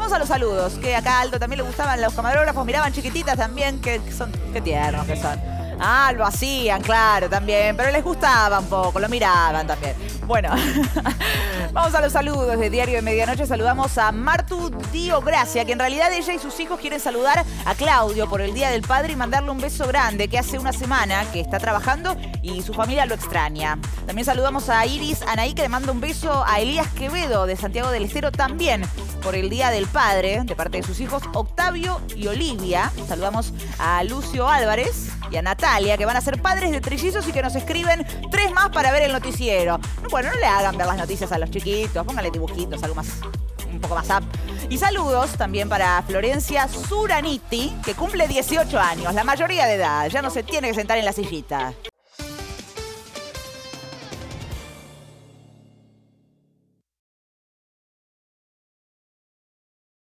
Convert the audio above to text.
Vamos a los saludos, que acá a Aldo también le gustaban, los camarógrafos miraban chiquititas también, que son, qué tiernos que son. Ah, lo hacían, claro, también, pero les gustaba un poco, lo miraban también. Bueno, vamos a los saludos de Diario de Medianoche. Saludamos a Martu Dio Gracia, que en realidad ella y sus hijos quieren saludar a Claudio por el Día del Padre y mandarle un beso grande, que hace una semana que está trabajando y su familia lo extraña. También saludamos a Iris Anaí, que le manda un beso a Elías Quevedo de Santiago del Estero también por el Día del Padre, de parte de sus hijos Octavio y Olivia. Saludamos a Lucio Álvarez y a Natalia, que van a ser padres de trillizos y que nos escriben 3 más para ver el noticiero. Bueno, no le hagan ver las noticias a los chiquitos, pónganle dibujitos, algo más, un poco más up. Y saludos también para Florencia Suraniti, que cumple 18 años, la mayoría de edad, ya no se tiene que sentar en la sillita.